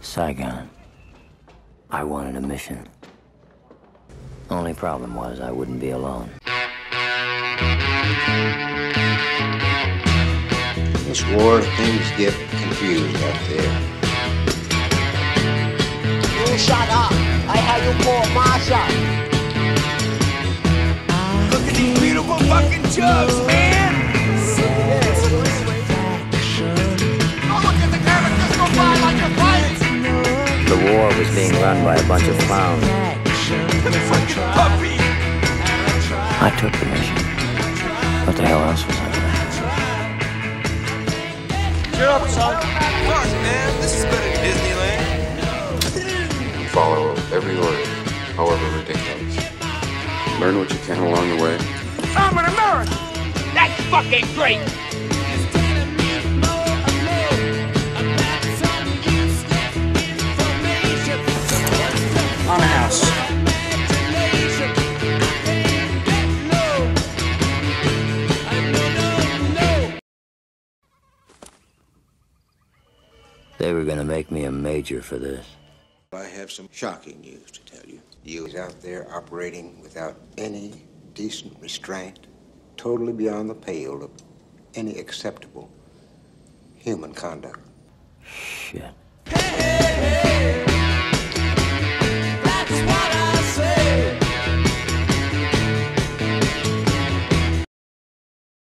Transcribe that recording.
Saigon. I wanted a mission. Only problem was I wouldn't be alone. This war, things get confused out there. You shut up! I had you call Marsha! Look at these beautiful fucking jugs, man! Oh, look at the camera just go by like a kite! The war was being run by a bunch of clowns. The fucking puppy! I took the mission. What the hell else was I gonna do? Cheer up, son. Fuck, man. This is better than Disneyland. Follow every order, however ridiculous. Learn what you can along the way. I'm an American! That's fucking great! On a house. They were gonna make me a major for this. I have some shocking news to tell you. You is out there operating without any decent restraint, totally beyond the pale of any acceptable human conduct. Shit.